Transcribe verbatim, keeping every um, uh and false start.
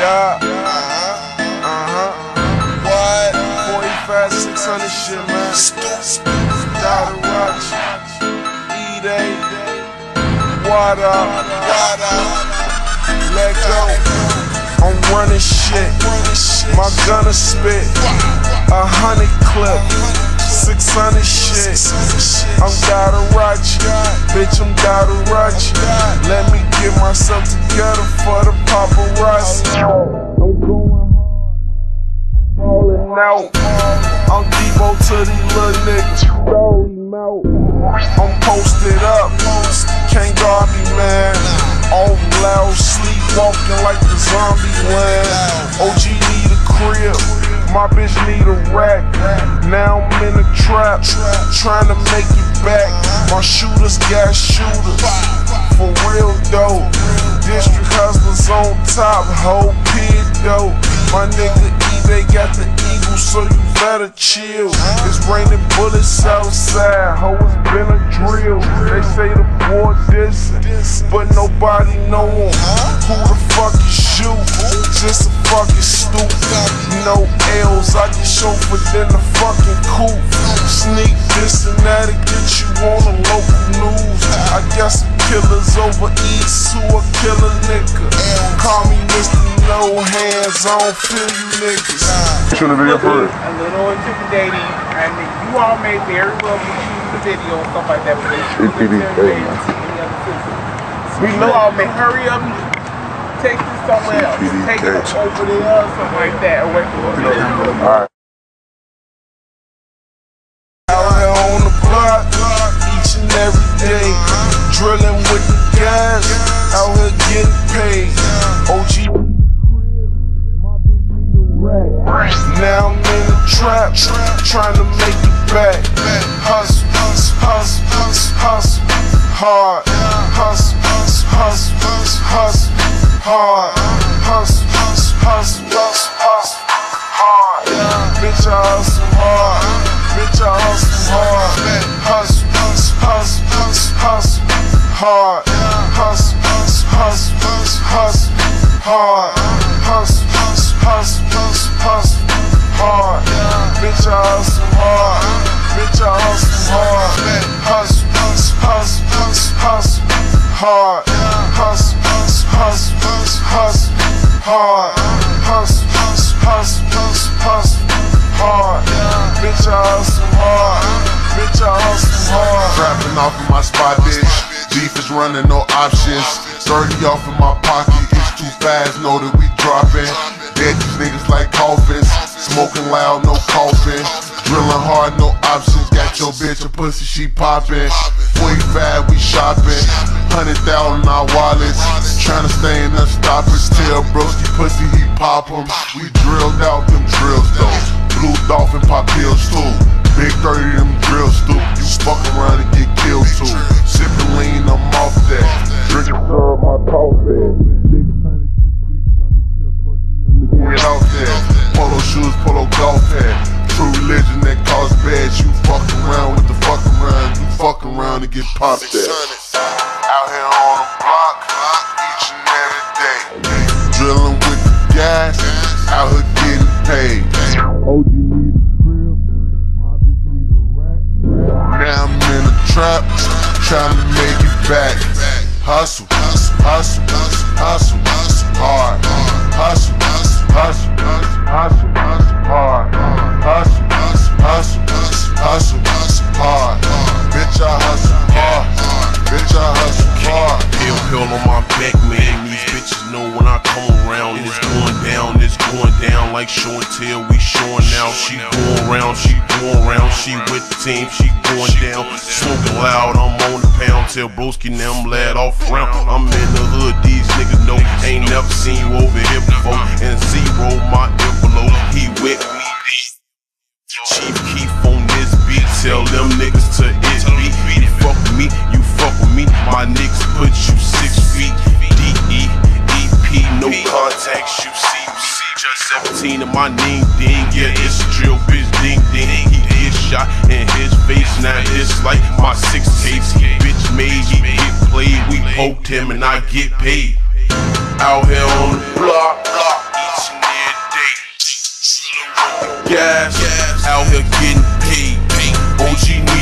Yeah. Uh-huh. What? forty-five, six hundred shit, man. S.dot Edai. What up? What up? Let go. I'm running shit. My gunna spit. A hundred clip. Six hundred shit. I'm gotta watch. Bitch, I'm gotta watch. Let me get myself together for the paparazzi. I'm going hard. Falling out. I'm Debo to these little niggas. I'm posted up. Can't guard me, man. All loud, sleepwalking like the zombie land. O G need a crib. My bitch need a rack. Now I'm in a trap, trying to make it back. My shooters got shooters, for real though. District hustlers on top, whole pit though. My nigga Edai got the eagle, so you better chill. It's raining bullets outside, ho, it's been a drill. They say the boy dissing, but nobody know him. Who the fuck you shoot? Just a fucking stoop. No L's, I get chauffeured in the fucking coupe. Sneak this and that to get you on the local news. I got some killers over east who a killer nigga. Call me Mister No Hands, I don't feel you niggas. Shooting the video for it. A little intimidating, and you all may very well be shooting the video and stuff like that, but they shoot the intimidating to any other citizen. We know all may hurry up and take this somewhere else. Take it over there or something like that. Away from it. Alright. Out here on the block, each and every day, drilling with the guys, out here getting paid. O G now I'm in the trap, trying to make it back. Hustle, hustle, hustle, hustle, hard. Hustle, hustle, hustle, hustle, hard. Hustle, hustle, hustle, hustle, hard. Bitch, I hustle hard. Bitch, I hustle hard. Hustle, hustle, hustle, hustle, hard. Hustle, hustle, hustle, hustle, hard. Hustle, hustle, hustle, hustle, hard. Bitch, I hustle hard. Bitch, I hustle hard. Hustle, hustle, hustle, hustle, hard. Hustle, hustle, hustle, hustle, hard. Hustle, hustle, hustle, hustle, hard. Bitch, I hustle hard. Bitch, I hustle hard. Trapping off of my spot, bitch. Beef is running, no options. thirty off in my pocket, it's too fast, know that we dropping. Dead these niggas like coffins. Smoking loud, no coughing. Drilling hard, no options. Got your bitch a pussy, she popping. forty-five, we shopping. Hundred thousand our wallets. Tryna stay in the stoppers. Tell broski pussy he pop 'em. We drilled out them drills though. Blue dolphin pop pills too. Big thirty them drills too. You fuck around and get killed too. Sipping lean, I'm off that. Drinking syrup, my coffee. Get out there. Polo shoes, polo golf hat. True religion that costs bad. You fuck around with the fuck around. You fuck around and get popped at. Out here on the block, each and every day. Drilling with the guys, out here getting paid. O G need a crib, my bitch need a rack. Now I'm in a trap, trying to make it back. Hustle, hustle, hustle, hustle, hard. Hustle, hustle, hustle, hustle, hard. Hustle, hustle, hustle, hustle, hard. Bitch, I hustle hard. Bitch, I hustle hard. Pill, pill on my back, man. These bitches know when I come around. It's going down, it's going down like show and tell. We showing now. She going around, she going around. She with the team, she going down. Smoking loud, I'm on the pound. Tell broski now I'm lad off round. I'm in the hood, these niggas know. Ain't never seen you over here before. And zero my envelope, he with me. Chief Keef on this beat. Tell them niggas to it beat. You fuck with me, you fuck with me. My niggas put you six feet. D E E P, no contacts, you see, you see. Just seventeen and my name ding. Yeah, it's a drill, bitch, ding ding. He get shot in his face, now it's like my six case. He bitch made, he get played. We poked him and I get paid. Out here on the block, block. gas, out here getting paid. O G need